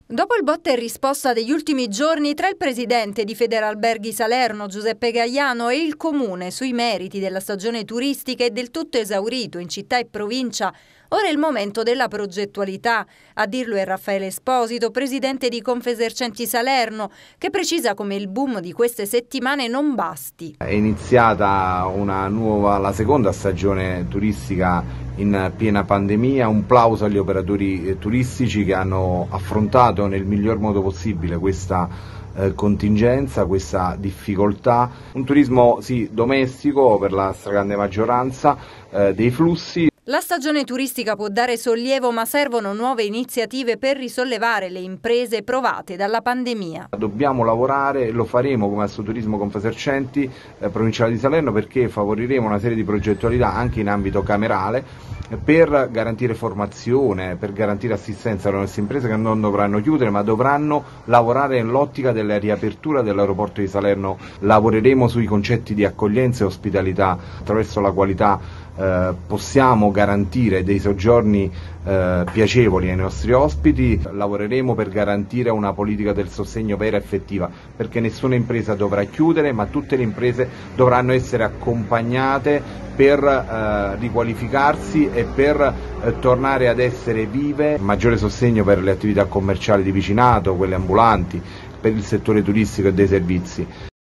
Dopo il botta e risposta degli ultimi giorni tra il presidente di Federalberghi Salerno, Giuseppe Gaiano, e il comune sui meriti della stagione turistica è del tutto esaurito in città e provincia, ora è il momento della progettualità. A dirlo è Raffaele Esposito, presidente di Confesercenti Salerno, che precisa come il boom di queste settimane non basti. È iniziata la seconda stagione turistica in piena pandemia. Un plauso agli operatori turistici che hanno affrontato nel miglior modo possibile questa contingenza, questa difficoltà. Un turismo sì domestico per la stragrande maggioranza, dei flussi. La stagione turistica può dare sollievo, ma servono nuove iniziative per risollevare le imprese provate dalla pandemia. Dobbiamo lavorare, lo faremo come Assoturismo Confesercenti provinciale di Salerno, perché favoriremo una serie di progettualità anche in ambito camerale per garantire formazione, per garantire assistenza alle nostre imprese che non dovranno chiudere ma dovranno lavorare nell'ottica della riapertura dell'aeroporto di Salerno. Lavoreremo sui concetti di accoglienza e ospitalità, attraverso la qualità possiamo garantire dei soggiorni piacevoli ai nostri ospiti. Lavoreremo per garantire una politica del sostegno vera e effettiva, perché nessuna impresa dovrà chiudere, ma tutte le imprese dovranno essere accompagnate per riqualificarsi e per tornare ad essere vive. Maggiore sostegno per le attività commerciali di vicinato, quelle ambulanti, per il settore turistico e dei servizi.